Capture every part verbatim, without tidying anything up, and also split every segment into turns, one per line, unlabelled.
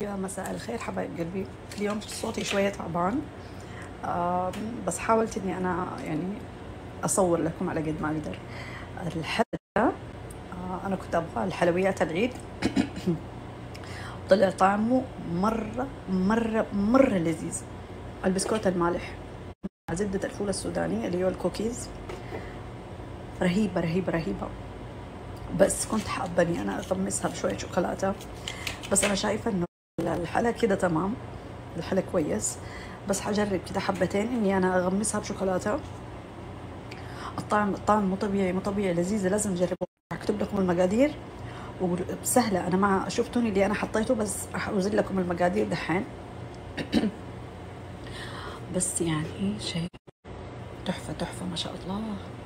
يا مساء الخير حبايب قلبي. اليوم صوتي شوية تعبان، آم، بس حاولت اني انا يعني اصور لكم على قد ما اقدر. الحلقة آه، انا كنت ابغى الحلويات العيد. طلع طعمه مرة مرة مرة لذيذ. البسكوت المالح مع زبدة الفول السوداني اللي هو الكوكيز، رهيبة رهيبة رهيبة. بس كنت حابة اني انا اغمسها بشوية شوكولاتة، بس انا شايفة انه الحلا كده تمام، الحلا كويس، بس حجرب كده حبتين اني انا اغمسها بشوكولاتة. الطعم الطعم مو طبيعي مو طبيعي لذيذة، لازم تجربوها. هكتب لكم المقادير وسهلة، انا ما شفتوني اللي انا حطيته، بس راح اوزن لكم المقادير دحين. بس يعني شيء تحفة تحفة ما شاء الله.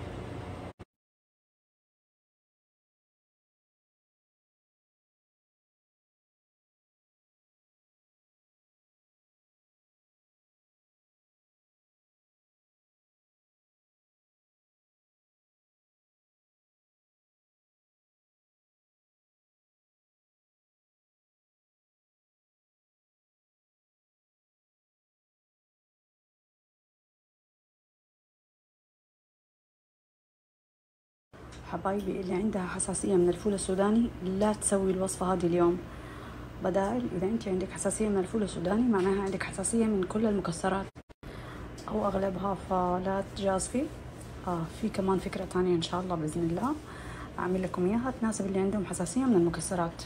حبايبي اللي عندها حساسية من الفول السوداني لا تسوي الوصفة هذه اليوم. بدال إذا أنت عندك حساسية من الفول السوداني معناها عندك حساسية من كل المكسرات أو أغلبها، فلا تجازفي. آه في كمان فكرة تانية إن شاء الله بإذن الله أعمل لكم إياها تناسب اللي عندهم حساسية من المكسرات.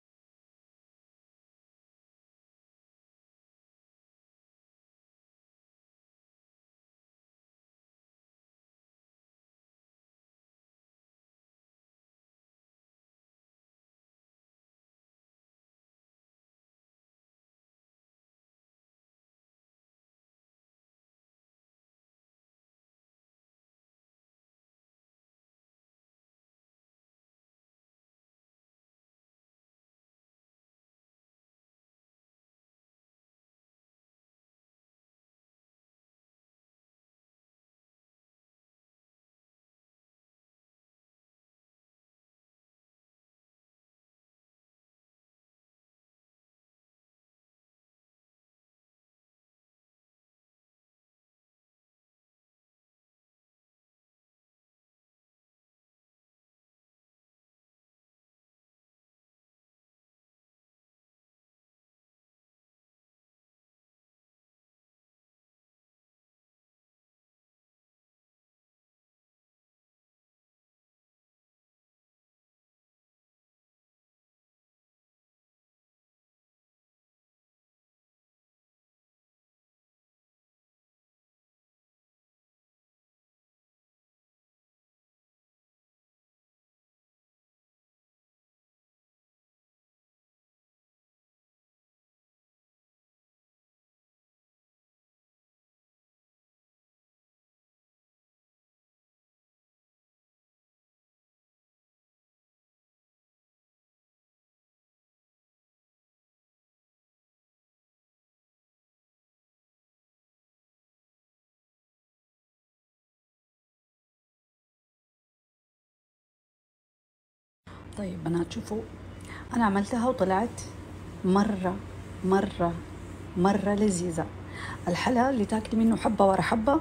طيب بنات شوفوا، أنا عملتها وطلعت مرة مرة مرة لذيذة. الحلا اللي تاكلي منه حبة ورا حبة،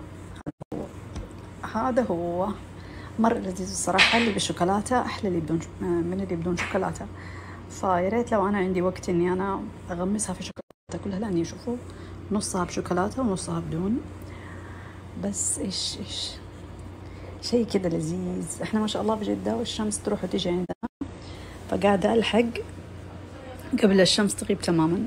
هذا هو مرة لذيذ الصراحة. اللي بالشوكولاتة أحلى اللي بدون من اللي بدون شوكولاتة. فيا ريت لو أنا عندي وقت إني أنا أغمسها في شوكولاتة كلها، لأني شوفوا نصها بشوكولاتة ونصها بدون. بس إيش إيش شيء كده لذيذ. إحنا ما شاء الله بجدة والشمس تروح وتيجي عندنا، فقاعدة ألحق قبل الشمس تغيب تماما.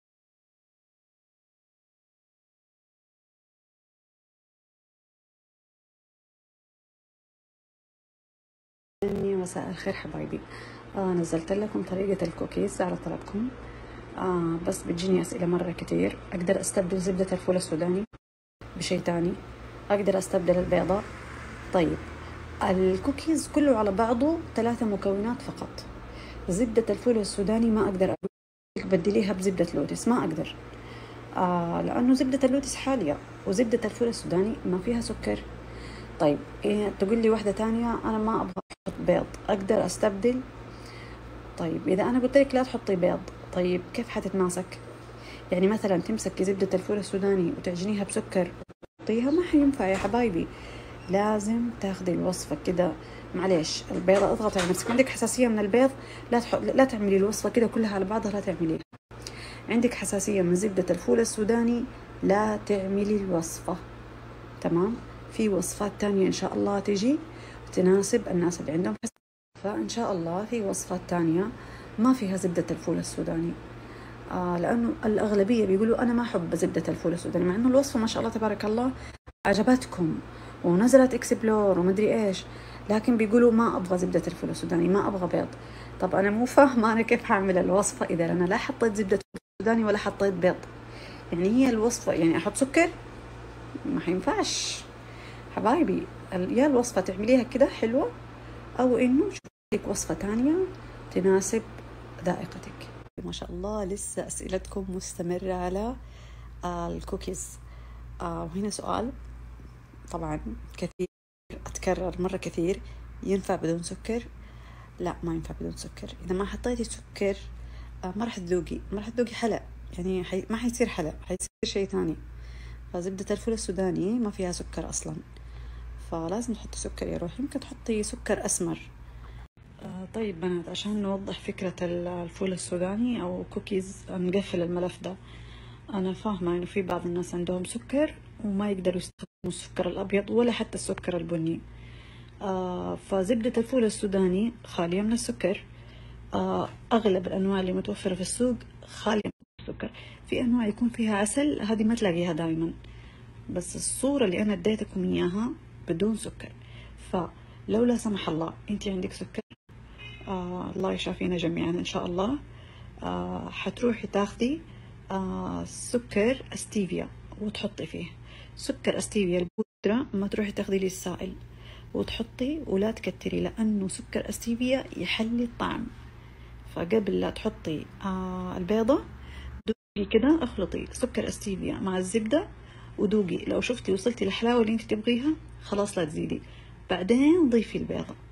مساء الخير حبايبي. آه نزلت لكم طريقة الكوكيز على طلبكم، آه بس بتجيني أسئلة مرة كتير. أقدر أستبدل زبدة الفول السوداني بشيء تاني؟ أقدر أستبدل البيضة؟ طيب الكوكيز كله على بعضه ثلاثة مكونات فقط. زبدة الفول السوداني ما أقدر أقول لك بدليها بزبدة لوتس، ما أقدر، آه لأنه زبدة اللوتس حالية وزبدة الفول السوداني ما فيها سكر. طيب إيه تقول لي واحدة تانية؟ أنا ما أبغى أحط بيض، أقدر أستبدل؟ طيب إذا أنا قلت لك لا تحطي بيض طيب كيف حتتماسك؟ يعني مثلا تمسكي زبدة الفول السوداني وتعجنيها بسكر وتحطيها، ما حينفع يا حبايبي. لازم تاخدي الوصفة كده. معليش البيضة اضغطي على نفسك. عندك حساسية من البيض، لا تح... لا تعملي الوصفة كده كلها على بعضها، لا تعمليها. عندك حساسية من زبدة الفول السوداني، لا تعملي الوصفة. تمام. في وصفات تانية إن شاء الله تجي تناسب الناس اللي عندهم حساسية. فإن شاء الله في وصفات تانية ما فيها زبدة الفول السوداني. آه لأنه الأغلبية بيقولوا أنا ما أحب زبدة الفول السوداني، مع إنه الوصفة ما شاء الله تبارك الله عجبتكم ونزلت إكسبلور ومدري إيش، لكن بيقولوا ما أبغى زبدة الفول السوداني، ما أبغى بيض. طب أنا مو فاهمة أنا كيف هعمل الوصفة إذا أنا لا حطيت زبدة الفول السوداني ولا حطيت بيض. يعني هي الوصفة يعني أحط سكر؟ ما حينفعش حبايبي. يا الوصفة تعمليها كده حلوة، أو إنه شوفي لك وصفة تانية تناسب ذائقتك. ما شاء الله لسه أسئلتكم مستمرة على الكوكيز. آه وهنا سؤال طبعا كثير أتكرر مرة كثير، ينفع بدون سكر؟ لا ما ينفع بدون سكر. إذا ما حطيتي سكر آه ما راح تذوقي، ما راح تذوقي حلا، يعني حي... ما حيصير حلا، حيصير شيء ثاني. فزبدة الفول السوداني ما فيها سكر أصلا، فلازم تحطي سكر يا روحي. يمكن تحطي سكر أسمر. آه طيب بنات، عشان نوضح فكرة الفول السوداني أو كوكيز نقفل الملف ده. أنا فاهمة إنه في بعض الناس عندهم سكر وما يقدروا يستخدموا السكر الأبيض ولا حتى السكر البني. آه فزبدة الفول السوداني خالية من السكر. آه أغلب الأنواع اللي متوفرة في السوق خالية من السكر. في أنواع يكون فيها عسل، هذه ما تلاقيها دائما، بس الصورة اللي أنا اديتكم إياها بدون سكر. فلو لا سمح الله أنت عندك سكر، آه الله يشافينا جميعا إن شاء الله، آه حتروحي تاخدي آه سكر استيفيا وتحطي فيه سكر استيفيا البودرة، ما تروحي تاخدي لي السائل وتحطي ولا تكتري، لأنه سكر استيفيا يحلي الطعم. فقبل لا تحطي آه البيضة دوقي كده، اخلطي سكر استيفيا مع الزبدة ودوقي، لو شفتي وصلتي للحلاوة اللي انت تبغيها خلاص لا تزيدي، بعدين ضيفي البيضة.